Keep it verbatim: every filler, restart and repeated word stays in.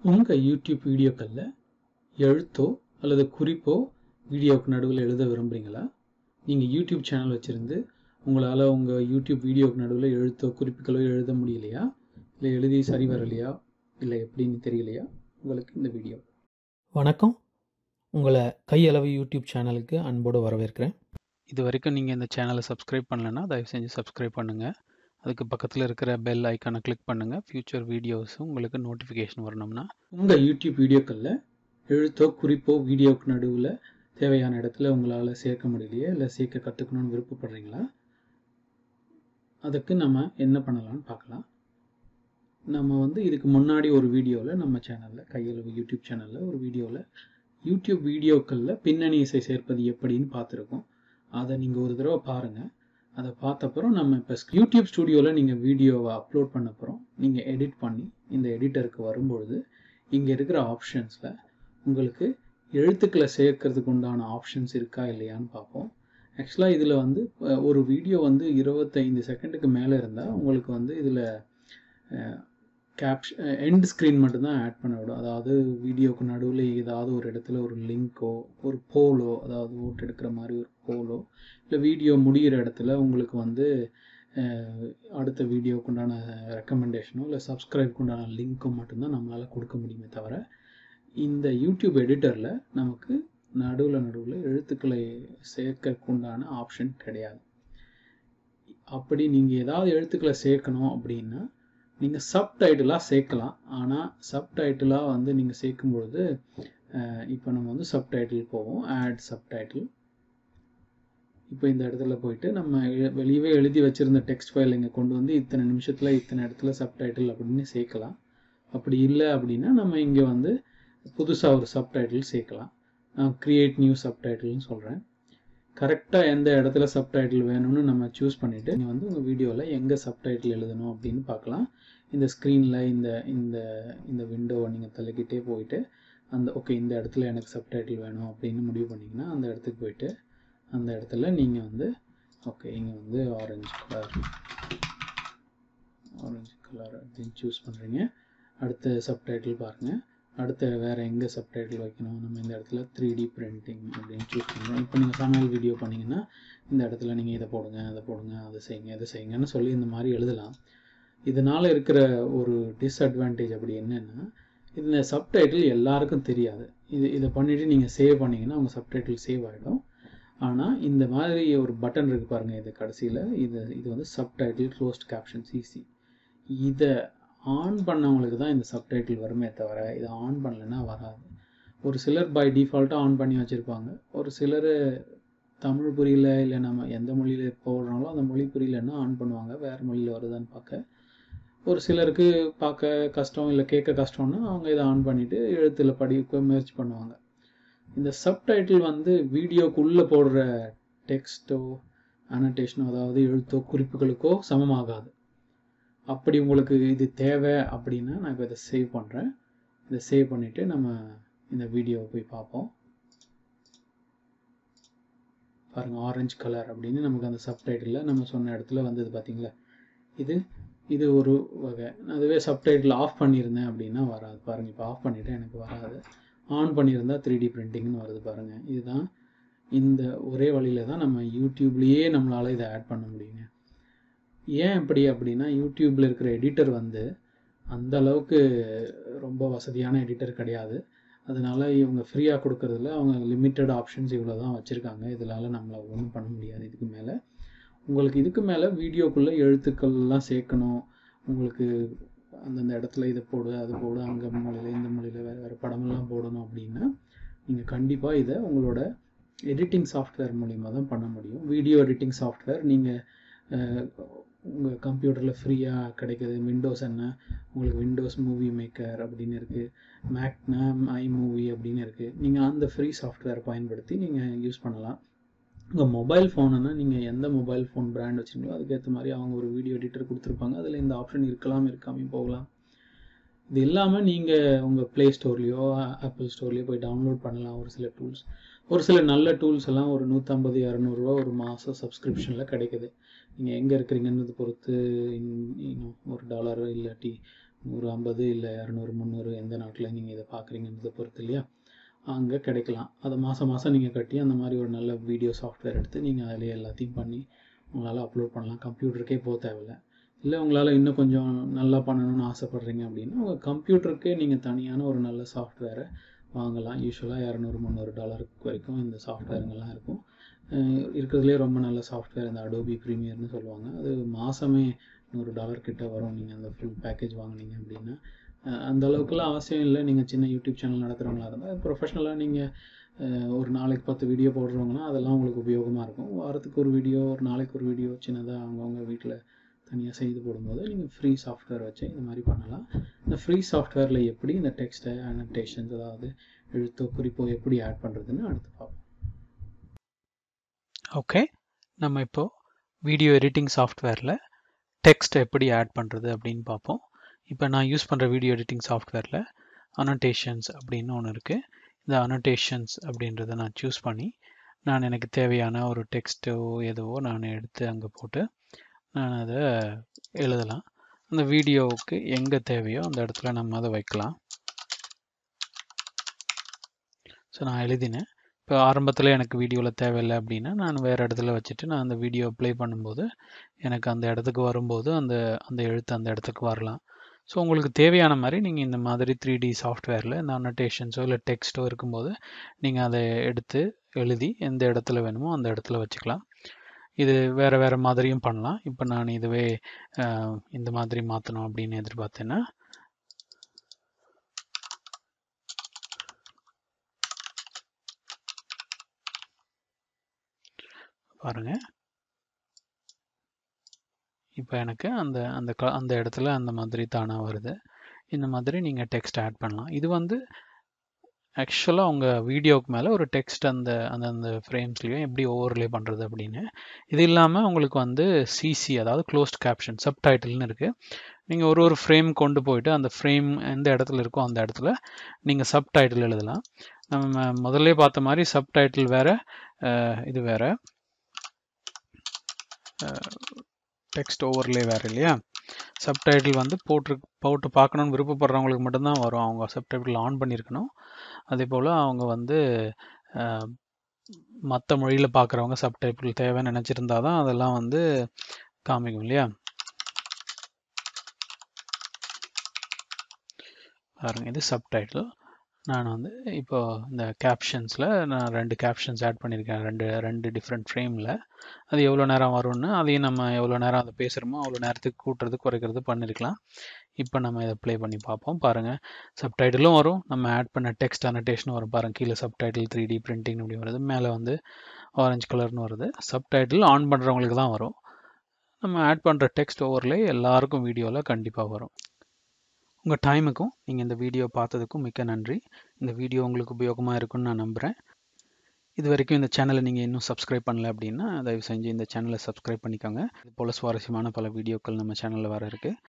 உங்கள் யூடியூப் வீடியோக்களில் எழுத்தோ அல்லது குறிப்போ வீடியோவுக்கு நடுவில் எழுத விரும்புகிறீங்களா? நீங்கள் யூடியூப் சேனல் வச்சுருந்து உங்களால் உங்கள் யூடியூப் வீடியோவுக்கு நடுவில் எழுத்தோ குறிப்புகளோ எழுத முடியலையா? இல்லை எழுதி சரி வரலையா? இல்லை எப்படின்னு தெரியலையா? உங்களுக்கு இந்த வீடியோ. வணக்கம், உங்களை கையளவு யூடியூப் சேனலுக்கு அன்போடு வரவேற்கிறேன். இது வரைக்கும் நீங்கள் இந்த சேனலை சப்ஸ்கிரைப் பண்ணலைன்னா தயவு செஞ்சு சப்ஸ்கிரைப் பண்ணுங்கள். அதுக்கு பக்கத்தில் இருக்கிற பெல் ஐக்கானை கிளிக் பண்ணுங்கள். ஃப்யூச்சர் வீடியோஸும் உங்களுக்கு நோட்டிஃபிகேஷன் வரணும்னா. உங்கள் யூடியூப் வீடியோக்களில் எழுத்தோ குறிப்போ வீடியோவுக்கு நடுவில் தேவையான இடத்துல உங்களால் சேர்க்க முடியலையே, இல்லை சேர்க்க கற்றுக்கணும்னு விருப்பப்படுறீங்களா? அதுக்கு நம்ம என்ன பண்ணலாம்னு பார்க்கலாம். நம்ம வந்து இதுக்கு முன்னாடி ஒரு வீடியோவில் நம்ம சேனலில் கையளவு யூடியூப் சேனலில் ஒரு வீடியோவில் யூடியூப் வீடியோக்களில் பின்னணி இசை சேர்ப்பது எப்படின்னு பார்த்துருக்கோம். அதை நீங்கள் ஒரு தடவை பாருங்கள். அதை பார்த்தப்பறம் நம்ம இப்போ யூடியூப் ஸ்டுடியோவில் நீங்கள் வீடியோவை அப்லோட் பண்ண அப்புறம் நீங்கள் எடிட் பண்ணி இந்த எடிட்டருக்கு வரும்பொழுது இங்கே இருக்கிற ஆப்ஷன்ஸில் உங்களுக்கு எழுத்துக்களை சேர்க்கறதுக்கு உண்டான ஆப்ஷன்ஸ் இருக்கா இல்லையான்னு பார்ப்போம். ஆக்சுவலாக இதில் வந்து ஒரு வீடியோ வந்து இருபத்தைந்து செகண்டுக்கு மேலே இருந்தால் உங்களுக்கு வந்து இதில் கேப்ஷ எண்ட் ஸ்க்ரீன் மட்டும்தான் ஆட் பண்ண விடும். அதாவது வீடியோவுக்கு நடுவில் ஏதாவது ஒரு இடத்துல ஒரு லிங்க்கோ ஒரு போலோ, அதாவது ஓட்டு எடுக்கிற மாதிரி ஒரு போலோ, இல்லை வீடியோ முடிகிற இடத்துல உங்களுக்கு வந்து அடுத்த வீடியோவுக்கு உண்டான ரெக்கமெண்டேஷனோ இல்லை சப்ஸ்கிரைப்க்கு உண்டான லிங்க்கோ மட்டும்தான் நம்மளால் கொடுக்க முடியுமே தவிர, இந்த யூடியூப் எடிட்டரில் நமக்கு நடுவில் நடுவில் எழுத்துக்களை சேர்க்கறதுக்கு உண்டான ஆப்ஷன் கிடையாது. அப்படி நீங்கள் ஏதாவது எழுத்துக்களை சேர்க்கணும் அப்படின்னா நீங்கள் சப்டைட்டிலாக சேர்க்கலாம். ஆனால் சப்டைட்டிலாக வந்து நீங்கள் சேர்க்கும்பொழுது இப்போ நம்ம வந்து சப்டைட்டில் போவோம், ஆட் சப்டைட்டில். இப்போ இந்த இடத்துல போயிட்டு நம்ம வெளியவே எழுதி வச்சுருந்த டெக்ஸ்ட் ஃபைல் இங்கே கொண்டு வந்து இத்தனை நிமிஷத்தில் இத்தனை இடத்துல சப்டைட்டில் அப்படின்னு சேர்க்கலாம். அப்படி இல்லை அப்படின்னா நம்ம இங்கே வந்து புதுசாக ஒரு சப்டைட்டில் சேர்க்கலாம். நான் க்ரியேட் நியூ சப்டைட்டில்னு சொல்கிறேன். கரெக்டாக எந்த இடத்துல சப்டைட்டில் வேணும்னு நம்ம சூஸ் பண்ணிவிட்டு நீங்கள் வந்து உங்கள் வீடியோவில் எங்கே சப்டைட்டில் எழுதணும் அப்படின்னு பார்க்கலாம். இந்த ஸ்க்ரீனில் இந்த இந்த இந்த விண்டோவை நீங்கள் தள்ளிக்கிட்டே போயிட்டு அந்த ஓகே இந்த இடத்துல எனக்கு சப்டைட்டில் வேணும் அப்படின்னு முடிவு பண்ணிங்கன்னா அந்த இடத்துக்கு போயிட்டு அந்த இடத்துல நீங்கள் வந்து ஓகே இங்கே வந்து ஆரஞ்சு கலர் ஆரஞ்சு கலர் அப்படின்னு சூஸ் பண்ணுறீங்க. அடுத்த சப்டைட்டில் பாருங்கள். அடுத்த வேறு எங்கே சப்டைட்டில் வைக்கணும், நம்ம இந்த இடத்துல த்ரீ டி பிரிண்டிங் அப்படின்னு சூஸ் பண்ணுறோம். இப்போ நீங்கள் சமையல் வீடியோ பண்ணிங்கன்னா இந்த இடத்துல நீங்கள் இதை போடுங்க அதை போடுங்க அதை செய்யுங்க இதை செய்யுங்கன்னு சொல்லி இந்த மாதிரி எழுதலாம். இதனால் இருக்கிற ஒரு டிஸ்அட்வான்டேஜ் அப்படி என்னென்னா, இந்த சப்டைட்டில் எல்லாருக்கும் தெரியாது. இது இதை பண்ணிவிட்டு நீங்கள் சேவ் பண்ணிங்கன்னா உங்கள் சப்டைட்டில் சேவ் ஆகிடும். ஆனால் இந்த மாதிரி ஒரு பட்டன் இருக்குது பாருங்கள், இது கடைசியில் இது இது வந்து சப்டைட்டில் க்ளோஸ்ட் கேப்ஷன் சிசி. இதை ஆன் பண்ணவங்களுக்கு தான் இந்த சப்டைட்டில் வருமே தவிர இதை ஆன் பண்ணலைன்னா வராது. ஒரு சிலர் பை டிஃபால்ட்டாக ஆன் பண்ணி வச்சுருப்பாங்க. ஒரு சிலர் தமிழ் புரியல இல்லை நம்ம எந்த மொழியில் போடுறாங்களோ அந்த மொழி புரியலன்னா ஆன் பண்ணுவாங்க, வேறு மொழியில் வருதான்னு பார்க்க. ஒரு சிலருக்கு பார்க்க கஷ்டம் இல்லை கேட்க கஷ்டம்னா அவங்க இதை ஆன் பண்ணிவிட்டு எழுத்தில் படிக்க முயற்சி பண்ணுவாங்க. இந்த சப்டைட்டில் வந்து வீடியோக்குள்ளே போடுற டெக்ஸ்ட்டோ அனோட்டேஷனோ, அதாவது எழுத்தோ குறிப்புகளுக்கோ சமமாகாது. அப்படி உங்களுக்கு இது தேவை அப்படின்னா நான் இப்போ இதை சேவ் பண்ணுறேன். இதை சேவ் பண்ணிவிட்டு நம்ம இந்த வீடியோவை போய் பார்ப்போம். பாருங்கள், ஆரஞ்சு கலர் அப்படின்னு நமக்கு அந்த சப்டைட்டிலில் நம்ம சொன்ன இடத்துல வந்தது பார்த்தீங்களா. இது இது ஒரு வகை. அதுவே சப்டைட்டில் ஆஃப் பண்ணியிருந்தேன் அப்படின்னா வராது. பாருங்கள், இப்போ ஆஃப் பண்ணிவிட்டேன், எனக்கு வராது. ஆன் பண்ணியிருந்தால் த்ரீ டி பிரிண்டிங்னு வருது பாருங்கள். இதுதான் இந்த ஒரே வழியில் தான் நம்ம யூடியூப்லேயே நம்மளால் இதை ஆட் பண்ண முடியுங்க. ஏன் இப்படி அப்படின்னா, யூடியூப்பில் இருக்கிற எடிட்டர் வந்து அந்த அளவுக்கு ரொம்ப வசதியான எடிட்டர் கிடையாது. அதனால் இவங்க ஃப்ரீயாக கொடுக்கறதில்ல. அவங்க லிமிட்டட் ஆப்ஷன்ஸ் இவ்வளோ தான் வச்சுருக்காங்க. இதனால் நம்மளை ஒன்றும் பண்ண முடியாது. இதுக்கு மேலே உங்களுக்கு இதுக்கு மேலே வீடியோக்குள்ளே எழுத்துக்கள்லாம் சேர்க்கணும், உங்களுக்கு அந்தந்த இடத்துல இதை போடு அது போடு அங்கே மொழியில் இந்த மொழியில் வேறு வேறு படமெல்லாம் போடணும் அப்படின்னா நீங்கள் கண்டிப்பாக இதை உங்களோட எடிட்டிங் சாஃப்ட்வேர் மூலிமா தான் பண்ண முடியும். வீடியோ எடிட்டிங் சாஃப்ட்வேர் நீங்கள் உங்கள் கம்ப்யூட்டரில் ஃப்ரீயாக கிடைக்கிது. விண்டோஸ் என்ன உங்களுக்கு விண்டோஸ் மூவி மேக்கர் அப்படின்னு இருக்குது, மேக்னா ஐ மூவி அப்படின்னு இருக்குது. நீங்கள் அந்த ஃப்ரீ சாஃப்ட்வேர் பயன்படுத்தி நீங்கள் யூஸ் பண்ணலாம். உங்கள் மொபைல் ஃபோனுன்னா நீங்கள் எந்த மொபைல் ஃபோன் பிராண்ட் வச்சுருங்களோ அதுக்கேற்ற மாதிரி அவங்க ஒரு வீடியோ எடிட்டர் கொடுத்துருப்பாங்க. அதில் இந்த ஆப்ஷன் இருக்கலாம் இருக்காமல் போகலாம். இது இல்லாமல் நீங்கள் உங்கள் ப்ளே ஸ்டோர்லேயோ ஆப்பிள் ஸ்டோர்லேயோ போய் டவுன்லோட் பண்ணலாம் ஒரு சில டூல்ஸ். ஒரு சில நல்ல டூல்ஸ் எல்லாம் ஒரு நூற்றம்பது இரநூறுவா ஒரு மாதம் சப்ஸ்கிரிப்ஷனில் கிடைக்குது. நீங்கள் எங்கே இருக்கிறீங்கன்றது பொறுத்து இன்னும் ஒரு டாலர் இல்லாட்டி நூறு ஐம்பது இல்லை இரநூறு முந்நூறு எந்த நாட்டில் நீங்கள் இதை பார்க்குறீங்கன்றதை பொறுத்து இல்லையா, அங்கே கிடைக்கலாம். அதை மாதம் மாதம் நீங்கள் கட்டி அந்த மாதிரி ஒரு நல்ல வீடியோ சாஃப்ட்வேர் எடுத்து நீங்கள் அதிலே எல்லாத்தையும் பண்ணி உங்களால் அப்லோட் பண்ணலாம். கம்ப்யூட்டருக்கே போக தேவையில்லை. இல்லை உங்களால் இன்னும் கொஞ்சம் நல்லா பண்ணணும்னு ஆசைப்பட்றீங்க அப்படின்னா உங்கள் கம்ப்யூட்டருக்கே நீங்கள் தனியான ஒரு நல்ல சாஃப்ட்வேரை வாங்கலாம். யூஸ்வலாக இரநூறு முந்நூறு டாலருக்கு வரைக்கும் இந்த சாஃப்ட்வேருங்கெல்லாம் இருக்கும். இருக்கிறதுலே ரொம்ப நல்ல சாஃப்ட்வேர் இந்த அடோபி ப்ரீமியர்னு சொல்லுவாங்க. அது மாதமே நூறு டாலர் கிட்ட வரும் நீங்கள் அந்த ஃபுல் பேக்கேஜ் வாங்கினீங்க அப்படின்னா. அந்த அளவுக்குலாம் அவசியம் இல்லை. நீங்கள் சின்ன யூடியூப் சேனல் நடத்துகிறவங்களா இருந்தால் ப்ரொஃபஷ்னலாக நீங்கள் ஒரு நாளைக்கு பத்து வீடியோ போடுறவங்கன்னா அதெல்லாம் உங்களுக்கு உபயோகமாக இருக்கும். வாரத்துக்கு ஒரு வீடியோ, ஒரு நாளைக்கு ஒரு வீடியோ சின்னதாக அவங்கவுங்க வீட்டில் தனியாக செய்து போடும்போது நீங்கள் ஃப்ரீ சாஃப்ட்வேர் வச்சு இந்த மாதிரி பண்ணலாம். இந்த ஃப்ரீ சாஃப்ட்வேரில் எப்படி இந்த டெக்ஸ்ட்டை அனோட்டேஷன்ஸ், அதாவது எழுத்தோ குறிப்போ எப்படி ஆட் பண்ணுறதுன்னு அடுத்து பார்ப்போம். ஓகே, நம்ம இப்போது வீடியோ எடிட்டிங் சாஃப்ட்வேரில் டெக்ஸ்ட் எப்படி ஆட் பண்ணுறது அப்படின்னு பார்ப்போம். இப்போ நான் யூஸ் பண்ணுற வீடியோ எடிட்டிங் சாஃப்ட்வேரில் அனோட்டேஷன்ஸ் அப்படின்னு ஒன்று இருக்குது. இந்த அனோட்டேஷன்ஸ் அப்படின்றத நான் சூஸ் பண்ணி நான் எனக்கு தேவையான ஒரு டெக்ஸ்ட்டோ எதுவோ நான் எடுத்து அங்கே போட்டு நான் அதை எழுதலாம். அந்த வீடியோவுக்கு எங்கே தேவையோ அந்த இடத்துல நம்ம அதை வைக்கலாம். ஸோ நான் எழுதினேன். இப்போ ஆரம்பத்தில் எனக்கு வீடியோவில் தேவையில்லை அப்படின்னா நான் வேறு இடத்துல வச்சுட்டு நான் அந்த வீடியோ ப்ளே பண்ணும்போது எனக்கு அந்த இடத்துக்கு வரும்போது அந்த அந்த எழுத்து அந்த இடத்துக்கு வரலாம். ஸோ உங்களுக்கு தேவையான மாதிரி நீங்கள் இந்த மாதிரி த்ரீ டி சாஃப்ட்வேரில் இந்த அனோட்டேஷன்ஸோ இல்லை டெக்ஸ்ட்டோ இருக்கும்போது நீங்கள் அதை எடுத்து எழுதி எந்த இடத்துல வேணுமோ அந்த இடத்துல வச்சுக்கலாம். இது வேறு வேறு மாதிரியும் பண்ணலாம். இப்போ நான் இதுவே இந்த மாதிரி மாற்றணும் அப்படின்னு எதிர்பார்த்தேன்னா பாருங்க, இப்போ எனக்கு அந்த அந்த அந்த இடத்துல அந்த மாதிரி தானாக வருது. இந்த மாதிரி நீங்கள் டெக்ஸ்ட் ஆட் பண்ணலாம். இது வந்து ஆக்சுவலாக உங்கள் வீடியோவுக்கு மேலே ஒரு டெக்ஸ்ட் அந்த அந்த அந்த ஃப்ரேம்ஸ்லேயும் எப்படி ஓவர்லே பண்ணுறது அப்படின்னு. இது இல்லாமல் உங்களுக்கு வந்து சிசி, அதாவது க்ளோஸ்ட் கேப்ஷன், சப்டைட்டில்னு இருக்குது. நீங்கள் ஒரு ஒரு ஃப்ரேம் கொண்டு போயிட்டு அந்த ஃப்ரேம் எந்த இடத்துல இருக்கோ அந்த இடத்துல நீங்கள் சப்டைட்டில் எழுதலாம். நம்ம முதல்ல பார்த்த மாதிரி சப்டைட்டில் வேறு, இது வேறு, டெக்ஸ்ட் ஓவர்லே வேறு இல்லையா. சப்டைட்டில் வந்து போட்டு போட்டு பார்க்கணுன்னு விருப்பப்படுறவங்களுக்கு மட்டும்தான் வரும். அவங்க சப்டைட்டில் ஆன் பண்ணியிருக்கணும். அதே போல் அவங்க வந்து மற்ற மொழியில் பார்க்குறவங்க சப்டைட்டில் தேவைன்னு நினச்சிருந்தா தான் அதெல்லாம் வந்து காமிக்கும் இல்லையா. பாருங்க, இது சப்டைட்டில். நான் வந்து இப்போ இந்த கேப்ஷன்ஸில் நான் ரெண்டு கேப்ஷன்ஸ் ஆட் பண்ணியிருக்கேன், ரெண்டு ரெண்டு டிஃப்ரெண்ட் ஃப்ரேமில். அது எவ்வளோ நேரம் வரும்னு அதையும் நம்ம எவ்வளோ நேரம் அதை பேசுகிறோமோ அவ்வளோ நேரத்துக்கு கூட்டுறது குறைக்கிறது பண்ணியிருக்கலாம். இப்போ நம்ம இதை ப்ளே பண்ணி பார்ப்போம். பாருங்கள், சப்டைட்டிலும் வரும், நம்ம ஆட் பண்ண டெக்ஸ்ட் அனோட்டேஷனும் வரும். பாருங்கள், கீழே சப்டைட்டில் த்ரீ டி பிரிண்டிங் அப்படி வருது, மேலே வந்து ஆரஞ்சு கலர்னு வருது. சப்டைட்டில் ஆன் பண்ணுறவங்களுக்கு தான் வரும். நம்ம ஆட் பண்ணுற டெக்ஸ்ட் ஓவர்லே எல்லாருக்கும் வீடியோவில் கண்டிப்பாக வரும். உங்கள் டைமுக்கும் நீங்கள் இந்த வீடியோ பார்த்ததுக்கும் மிக்க நன்றி. இந்த வீடியோ உங்களுக்கு உபயோகமாக இருக்குன்னு நான் நம்புகிறேன். இது வரைக்கும் இந்த சேனலை நீங்கள் இன்னும் சப்ஸ்கிரைப் பண்ணல அப்படின்னா தயவு செஞ்சு இந்த சேனலை சப்ஸ்கிரைப் பண்ணிக்கோங்க. இது போல் சுவாரஸ்யமான பல வீடியோக்கள் நம்ம சேனலில் வர இருக்குது.